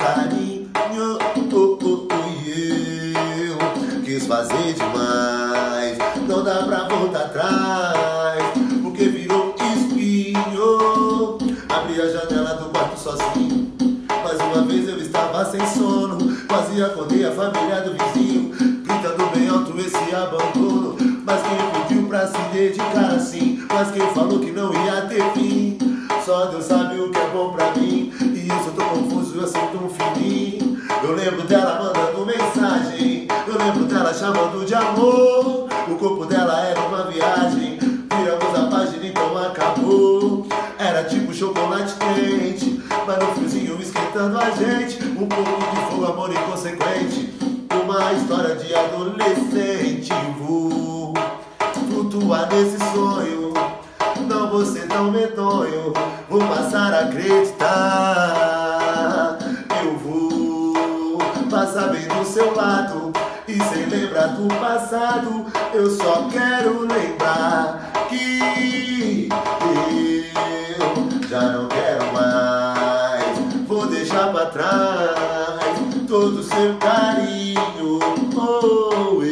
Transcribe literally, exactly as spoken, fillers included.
carinho, oh, oh, oh, e eu quis fazer demais. Não dá pra voltar atrás, porque virou espinho. Abri a janela do quarto sozinho, mais uma vez eu estava sem sono. Quase acordei a família do vizinho, gritando bem alto esse abandono. Mas quem pediu pra se dedicar assim? Mas quem falou que não ia ter fim? Só Deus sabe o que é bom pra mim, e isso eu tô confuso, eu sinto um fininho. Eu lembro dela mandando mensagem, eu lembro dela chamando de amor. O corpo dela era uma viagem, viramos a página então acabou. Era tipo chocolate quente, mas no friozinho esquentando a gente. Um pouco de fogo, amor inconsequente, uma história de adolescente. Vou flutuar nesse sonho, não vou ser tão medonho, vou passar a acreditar. Eu vou passar bem do seu lado, e sem lembrar do passado, eu só quero lembrar que eu já não quero mais. Vou deixar pra trás todo o seu carinho, oh,